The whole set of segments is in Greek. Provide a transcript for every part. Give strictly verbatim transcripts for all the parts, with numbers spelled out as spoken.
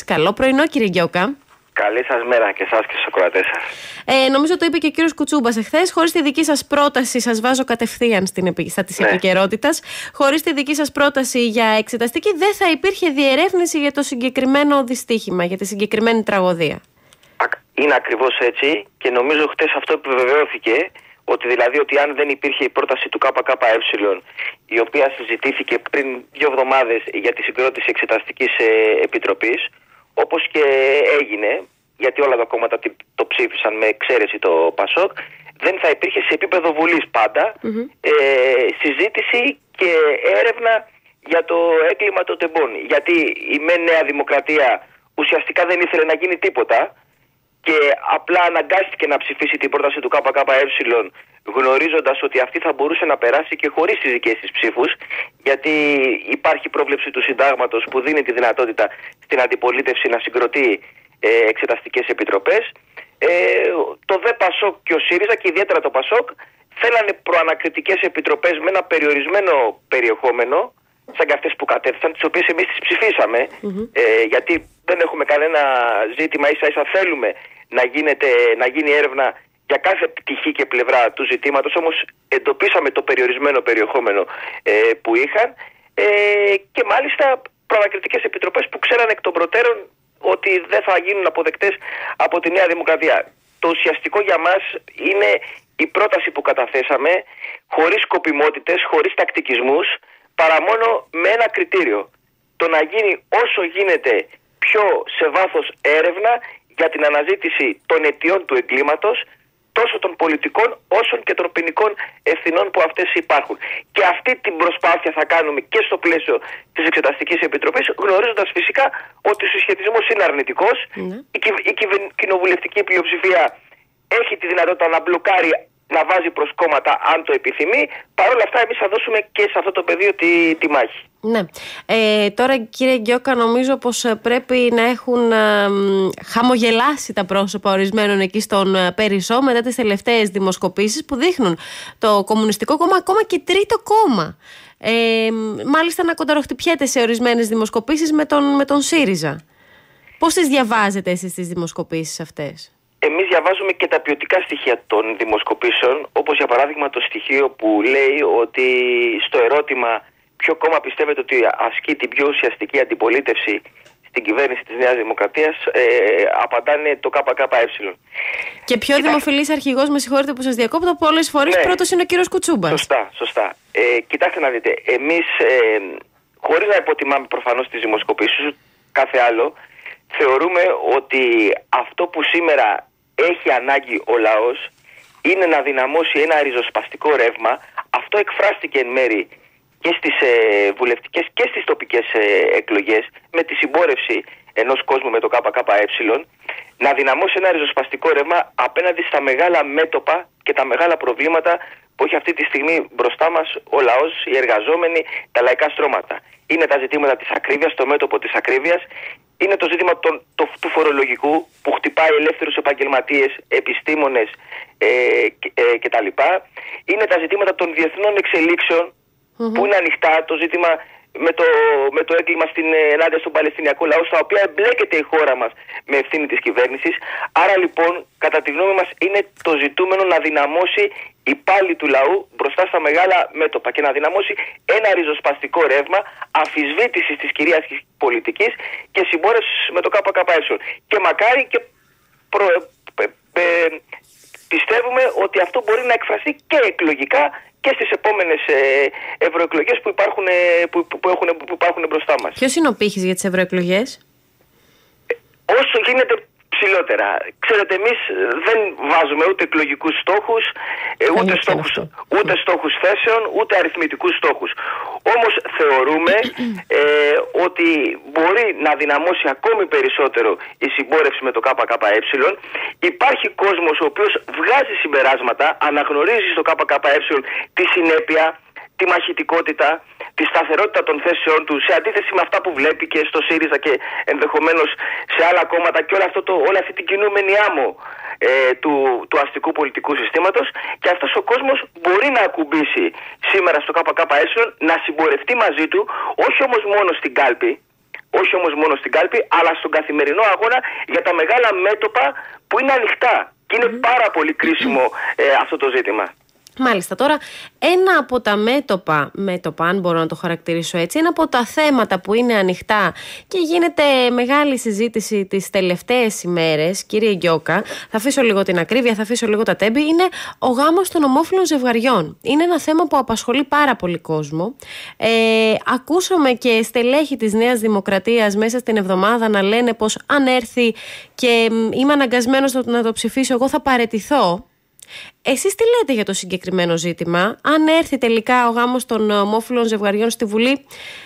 Καλό πρωινό, κύριε Γκιώκα. Καλή σας μέρα και εσάς και στους ακροατές σας. Ε, νομίζω το είπε και ο κύριος Κουτσούμπας εχθές. Χωρίς τη δική σας πρόταση, σας βάζω κατευθείαν στην, στα της ναι. επικαιρότητας. Χωρίς τη δική σας πρόταση για εξεταστική, δεν θα υπήρχε διερεύνηση για το συγκεκριμένο δυστύχημα, για τη συγκεκριμένη τραγωδία. Είναι ακριβώς έτσι και νομίζω χτες αυτό επιβεβαιώθηκε. Ότι δηλαδή ότι αν δεν υπήρχε η πρόταση του ΚΚΕ, η οποία συζητήθηκε πριν δύο εβδομάδες για τη συγκρότηση εξεταστικής επιτροπής, όπως και έγινε, γιατί όλα τα κόμματα το ψήφισαν με εξαίρεση το ΠΑΣΟΚ, δεν θα υπήρχε σε επίπεδο Βουλής πάντα mm-hmm. ε, συζήτηση και έρευνα για το έγκλημα των τεμπών. Γιατί η ΜΕ Νέα Δημοκρατία ουσιαστικά δεν ήθελε να γίνει τίποτα και απλά αναγκάστηκε να ψηφίσει την πρόταση του ΚΚΕ, γνωρίζοντας ότι αυτή θα μπορούσε να περάσει και χωρίς τις δικές της ψήφους, γιατί υπάρχει πρόβλεψη του συντάγματος που δίνει τη δυνατότητα στην αντιπολίτευση να συγκροτεί ε, εξεταστικές επιτροπές. Ε, το ΔΕ ΠΑΣΟΚ και ο ΣΥΡΙΖΑ και ιδιαίτερα το ΠΑΣΟΚ θέλανε προανακριτικές επιτροπές με ένα περιορισμένο περιεχόμενο, σαν και αυτές που κατέθεσαν, τις οποίες εμείς τις ψηφίσαμε, mm-hmm. ε, γιατί δεν έχουμε κανένα ζήτημα, ίσα ίσα θέλουμε να, γίνεται, να γίνει έρευνα για κάθε πτυχή και πλευρά του ζητήματος, όμως εντοπίσαμε το περιορισμένο περιεχόμενο ε, που είχαν ε, και μάλιστα προανακριτικές επιτροπές που ξέραν εκ των προτέρων ότι δεν θα γίνουν αποδεκτές από τη Νέα Δημοκρατία. Το ουσιαστικό για μας είναι η πρόταση που καταθέσαμε, χωρίς σκοπιμότητες, χωρίς τακτικισμούς, παρά μόνο με ένα κριτήριο. Το να γίνει όσο γίνεται πιο σε βάθος έρευνα για την αναζήτηση των αιτιών του εγκλήματος, τόσο των πολιτικών όσο και των ποινικών ευθυνών που αυτές υπάρχουν. Και αυτή την προσπάθεια θα κάνουμε και στο πλαίσιο της Εξεταστικής Επιτροπής, γνωρίζοντας φυσικά ότι ο συσχετισμός είναι αρνητικός. Mm. Η, κυ, η κυβε, κοινοβουλευτική πλειοψηφία έχει τη δυνατότητα να μπλοκάρει, να βάζει προς κόμματα αν το επιθυμεί. Παρ' όλα αυτά εμείς θα δώσουμε και σε αυτό το πεδίο τη, τη μάχη. Ναι. Ε, τώρα κύριε Γκιώκα, νομίζω πως πρέπει να έχουν ε, χαμογελάσει τα πρόσωπα ορισμένων εκεί στον Περισσό μετά τις τελευταίες δημοσκοπήσεις που δείχνουν το Κομμουνιστικό Κόμμα ακόμα και τρίτο κόμμα. Ε, μάλιστα να κονταροχτυπιέται σε ορισμένες δημοσκοπήσεις με τον, με τον ΣΥΡΙΖΑ. Πώς τις διαβάζετε εσείς τις δημοσκοπήσεις αυτές? Εμείς διαβάζουμε και τα ποιοτικά στοιχεία των δημοσκοπήσεων, όπως για παράδειγμα το στοιχείο που λέει ότι στο ερώτημα ποιο κόμμα πιστεύετε ότι ασκεί την πιο ουσιαστική αντιπολίτευση στην κυβέρνηση της Νέας Δημοκρατίας, ε, απαντάνε το ΚΚΕ. Και πιο Κοιτά... δημοφιλής αρχηγός, με συγχωρείτε που σας διακόπτω, πολλές φορές ναι. πρώτος είναι ο κύριος Κουτσούμπας. Σωστά, σωστά. Ε, κοιτάξτε να δείτε, εμείς ε, χωρίς να υποτιμάμε προφανώς τις δημοσκοπήσεις, κάθε άλλο, θεωρούμε ότι αυτό που σήμερα έχει ανάγκη ο λαός είναι να δυναμώσει ένα ριζοσπαστικό ρεύμα. Αυτό εκφράστηκε εν μέρη και στις ε, βουλευτικές και στις τοπικές ε, εκλογές με τη συμπόρευση ενός κόσμου με το ΚΚΕ, να δυναμώσει ένα ριζοσπαστικό ρεύμα απέναντι στα μεγάλα μέτωπα και τα μεγάλα προβλήματα που έχει αυτή τη στιγμή μπροστά μας ο λαός, οι εργαζόμενοι, τα λαϊκά στρώματα. Είναι τα ζητήματα της ακρίβειας, το μέτωπο της ακρίβειας, είναι το ζήτημα των, το, του φορολογικού που χτυπάει ελεύθερους επαγγελματίες, επιστήμονες ε, ε, κτλ. Είναι τα ζητήματα των διεθνών εξελίξεων mm-hmm. που είναι ανοιχτά, το ζήτημα με το, με το έγκλημα στην, ενάντια στον Παλαιστινιακό λαό, στα οποία εμπλέκεται η χώρα μας με ευθύνη της κυβέρνησης. Άρα λοιπόν, κατά τη γνώμη μας, είναι το ζητούμενο να δυναμώσει η πάλη του λαού μπροστά στα μεγάλα μέτωπα και να δυναμώσει ένα ριζοσπαστικό ρεύμα αμφισβήτησης της κυρίαρχης πολιτικής και συμπόρευσης με το ΚΚΕ. Και μακάρι και προ, ε, ε, ε, πιστεύουμε ότι αυτό μπορεί να εκφραστεί και εκλογικά και στις επόμενες ε, ευρωεκλογές που υπάρχουν, ε, που, που, έχουν, που υπάρχουν μπροστά μας. Ποιος είναι ο πύχης για τις ευρωεκλογές? Ε, όσο γίνεται ψηλότερα. Ξέρετε, εμείς δεν βάζουμε ούτε εκλογικούς στόχους, ε, ούτε, στόχους ούτε στόχους θέσεων, ούτε αριθμητικούς στόχους. Όμως θεωρούμε ε, ότι μπορεί να δυναμώσει ακόμη περισσότερο η συμπόρευση με το ΚΚΕ. Υπάρχει κόσμος ο οποίος βγάζει συμπεράσματα, αναγνωρίζει στο ΚΚΕ τη συνέπεια, τη μαχητικότητα, τη σταθερότητα των θέσεών του, σε αντίθεση με αυτά που βλέπει και στο ΣΥΡΙΖΑ και ενδεχομένως σε άλλα κόμματα και όλο αυτό το, όλη αυτή την κινούμενη άμμο ε, του, του αστικού πολιτικού συστήματος. Και αυτός ο κόσμος μπορεί να ακουμπήσει σήμερα στο ΚΚΕ, να συμπορευτεί μαζί του, όχι όμως μόνο στην κάλπη, όχι όμως μόνο στην κάλπη, αλλά στον καθημερινό αγώνα για τα μεγάλα μέτωπα που είναι ανοιχτά. Και είναι mm. πάρα πολύ κρίσιμο ε, αυτό το ζήτημα. Μάλιστα. Τώρα, ένα από τα μέτωπα, μέτωπα, αν μπορώ να το χαρακτηρίσω έτσι, ένα από τα θέματα που είναι ανοιχτά και γίνεται μεγάλη συζήτηση τις τελευταίες ημέρες, κύριε Γκιόκα, θα αφήσω λίγο την ακρίβεια, θα αφήσω λίγο τα τέμπη, είναι ο γάμος των ομόφυλων ζευγαριών. Είναι ένα θέμα που απασχολεί πάρα πολύ κόσμο. Ε, ακούσαμε και στελέχη της Νέας Δημοκρατίας μέσα στην εβδομάδα να λένε πως αν έρθει και είμαι αναγκασμένος να το ψηφίσω, εγώ θα παραιτηθώ. Εσείς τι λέτε για το συγκεκριμένο ζήτημα? Αν έρθει τελικά ο γάμος των ομόφυλων ζευγαριών στη Βουλή,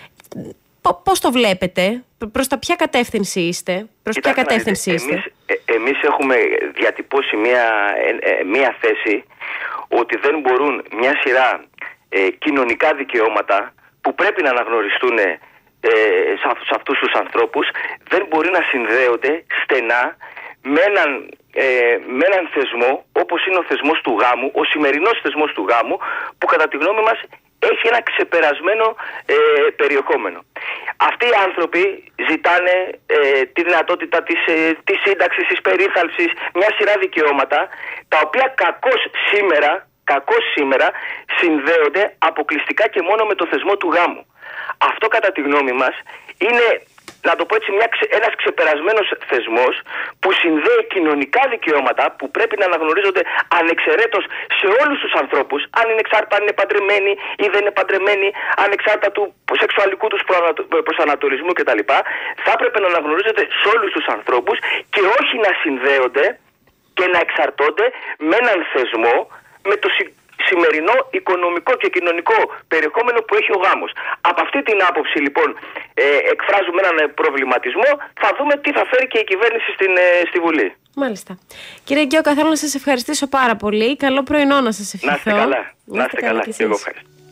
πώς το βλέπετε? Προς τα ποια κατεύθυνση είστε? Προς ποια κατεύθυνση εμείς, είστε? Ε, εμείς έχουμε διατυπώσει μια, ε, μια θέση ότι δεν μπορούν μια σειρά ε, κοινωνικά δικαιώματα που πρέπει να αναγνωριστούν ε, σε, σε αυτούς τους ανθρώπους, δεν μπορεί να συνδέονται στενά με έναν, ε, με έναν θεσμό όπως είναι ο θεσμός του γάμου, ο σημερινός θεσμός του γάμου, που κατά τη γνώμη μας έχει ένα ξεπερασμένο ε, περιεχόμενο. Αυτοί οι άνθρωποι ζητάνε ε, τη δυνατότητα της, ε, της σύνταξης, της περίθαλψης, μια σειρά δικαιώματα, τα οποία κακώς σήμερα, κακώς σήμερα συνδέονται αποκλειστικά και μόνο με το θεσμό του γάμου. Αυτό κατά τη γνώμη μας είναι, να το πω έτσι, μια, ένας ξεπερασμένος θεσμός που συνδέει κοινωνικά δικαιώματα που πρέπει να αναγνωρίζονται ανεξαιρέτως σε όλους τους ανθρώπους, αν είναι εξάρτητα, αν είναι παντρεμένοι ή δεν είναι παντρεμένοι, ανεξάρτητα του σεξουαλικού τους προσανατολισμού κτλ. Θα έπρεπε να αναγνωρίζονται σε όλους τους ανθρώπους και όχι να συνδέονται και να εξαρτώνται με έναν θεσμό, με το σημερινό οικονομικό και κοινωνικό περιεχόμενο που έχει ο γάμος. Από αυτή την άποψη λοιπόν ε, εκφράζουμε έναν προβληματισμό. Θα δούμε τι θα φέρει και η κυβέρνηση στην, ε, στη Βουλή. Μάλιστα. Κύριε Γκιόκα, θέλω να σας ευχαριστήσω πάρα πολύ. Καλό πρωινό να σας ευχηθώ. Να είστε καλά. Να είστε καλά. Και εγώ ευχαριστώ.